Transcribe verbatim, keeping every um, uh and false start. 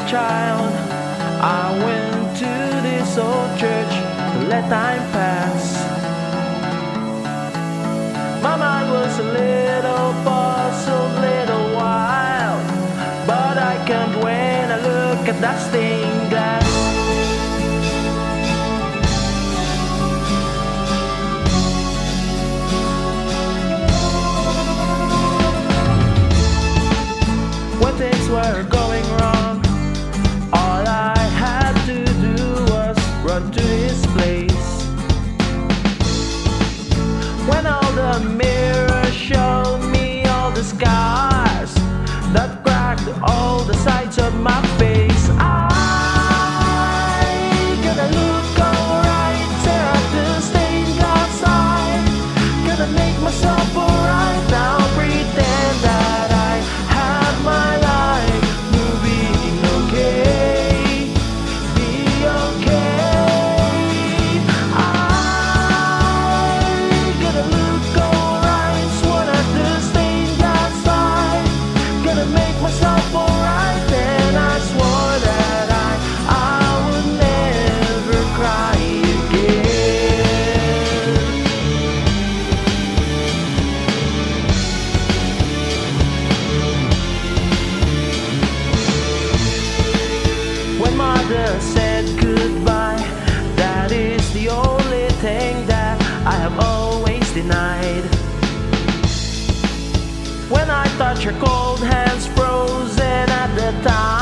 child, I went to this old church to let time pass. My mind was a little puzzled, little wild, but I can't when I look at that stained glass. When things were going wrong, all I had to do was run to this place. When all the mirrors showed me all the scars that cracked all the sides of my face, I gotta look alright, tear up the stained glass eye. Gotta make myself alright now, pretend that I have my life moving okay, be okay. I gotta look alright, sworn at the stained glass eye. Gotta make myself alright, and I swore that I, I would never cry again. When mother said goodbye, that is the only thing that I have always denied. When I touch her cold hands frozen at the time,